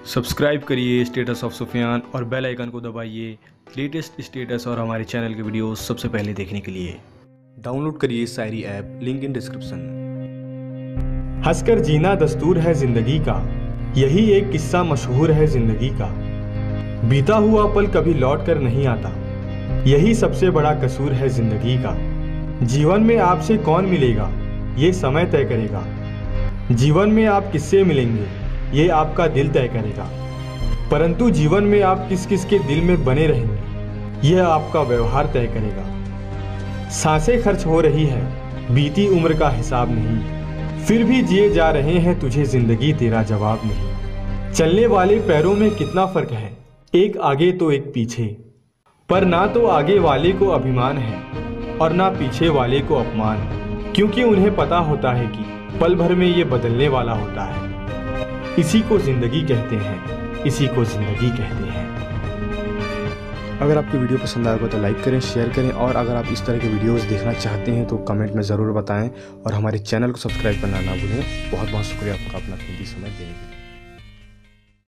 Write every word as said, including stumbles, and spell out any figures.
Subscribe करिए status of Sufiyan और bell icon को दबाइए लेटेस्ट स्टेटस और हमारे चैनल के वीडियोस सबसे पहले देखने के लिए। डाउनलोड करिए शायरी ऐप, लिंक इन डिस्क्रिप्शन। हंसकर जीना दस्तूर है जिंदगी का, यही एक किस्सा मशहूर है जिंदगी का। बीता हुआ पल कभी लौट कर नहीं आता, यही सबसे बड़ा कसूर है जिंदगी का। जीवन में आपसे कौन मिलेगा ये समय तय करेगा, जीवन में आप किससे मिलेंगे ये आपका दिल तय करेगा। परंतु जीवन में आप किस किस के दिल में बने रहेंगे यह आपका व्यवहार तय करेगा। सांसें खर्च हो रही है, बीती उम्र का हिसाब नहीं, फिर भी जिए जा रहे हैं तुझे जिंदगी तेरा जवाब नहीं। चलने वाले पैरों में कितना फर्क है, एक आगे तो एक पीछे, पर ना तो आगे वाले को अभिमान है और ना पीछे वाले को अपमान, क्योंकि उन्हें पता होता है कि पल भर में ये बदलने वाला होता है। इसी को जिंदगी कहते हैं, इसी को जिंदगी कहते हैं। अगर आपको वीडियो पसंद आएगा तो लाइक करें, शेयर करें, और अगर आप इस तरह के वीडियोस देखना चाहते हैं तो कमेंट में ज़रूर बताएं और हमारे चैनल को सब्सक्राइब करना ना भूलें। बहुत बहुत शुक्रिया आपका अपना कीमती समय देने के लिए।